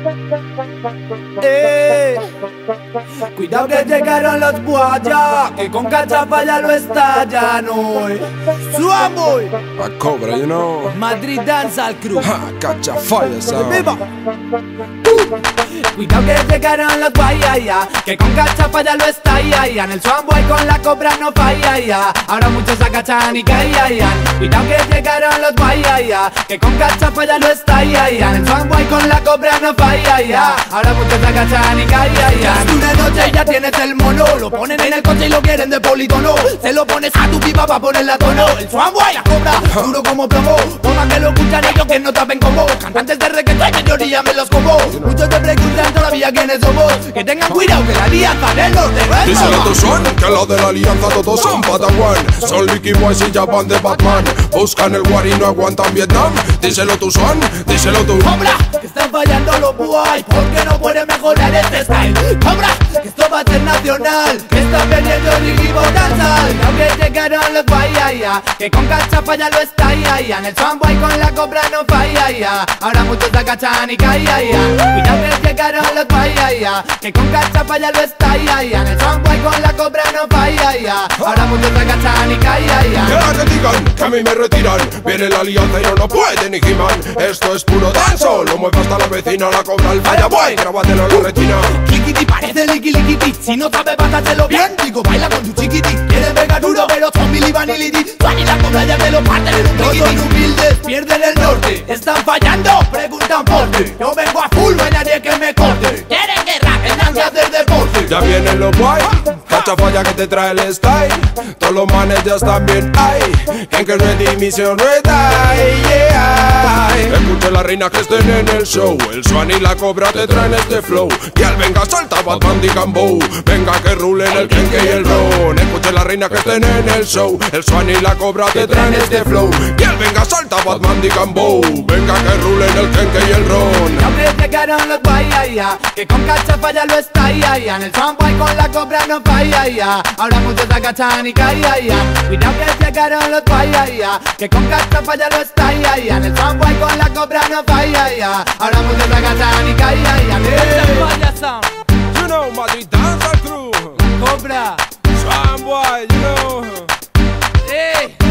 Cuidado que llegaron los guayas, que con cachapa ya lo estallan hoy. ¡Suamoy! A Cobra, you know. Madrid Dancehall Crew. Ha, catch a fire, sound. ¡Viva! Cuidado que llegaron los guayas, que con cachapa ya lo estallan. El Swamboy con la Cobra no falla ya. Ahora muchos agachan y caían. Cuidado que llegaron los guayas, que con cachapa ya lo estallan. El Swamboy con la Cobra no falla ya. Ahora muchos agachan y caían. Una noche ya tienes el mono, lo ponen en el coche y lo quieren de politono. Se lo pones a tu pipa pa' ponerle a tono. El Swamboy, la Cobra, duro como plomo. Por más que lo escuchan ellos que no tapen como cantantes de reggaetón, mayoría me los como. Muchos te preguntan todavía quiénes somos. Que tengan cuidado que la alianza del norte. Díselo tu son, que los de la alianza todos son Pataguán. Son Licky Boys y Japan de Batman. Buscan el war y no aguantan Vietnam. Díselo tu son, díselo tu Cobra, que están fallando los boys, porque no pueden mejorar este style. Cobra, que esto va a ser nacional, que están vendiendo Ricky Dancehall. Que llegaron los guayas, que con cachapa ya lo estallan. El Swamboy con la Cobra no falla ya. Ahora muchos agachan y caían. Cuidado que llegaron los guayas, que con cachapa ya lo estallan. El Swamboy con la Cobra no falla ya. Ahora muchos agachan y caían. que digan que a mí me retiran. Viene la alianza y no puede ni He-Man. Esto es puro danzo, lo mueve hasta la vecina. La Cobra el falla boy, grábatelo en la retina. Kikiti parece Licky Lickity. Si no sabes pasárselo bien, digo baila con tu chiquiti. Quieren pegar duro pero son Billy Vanillity. Juan y la Cobra ya me lo parten en un triquiti. No son humildes, pierden el norte. Están fallando, preguntan por qué. Yo vengo a full, no hay nadie que me corte. Quieren guerra, tengan que hacer deporte. Ya vienen los guay, cacha falla que te trae el style. Todos los manes ya están bien, ay. En que ready, misión red, ay, yeah. Escucha la reina que estén en el show. El Swan y la Cobra te traen este flow. Y al venga salta Batman y Gambo. Venga que rulen el Kenke y el Ron. Escucha la reina que estén en el show. El Swan y la Cobra te traen este flow. Y al venga salta Batman y Gambo. Venga que rulen el Kenke y el Ron. Ya llegaron los guayas, que con cachapa ya lo estallan. El Swamboy con la Cobra no falla ya. Ahora muchos agachan y caían. Cuidado que llegaron los guayas, que con cachapa ya lo estallan. El Swamboy con la Cobra no falla ya. Ahora muchos agachan y caían. You know, Madrid Dancehall Crew. Cobra, Swamboy, you know. hey.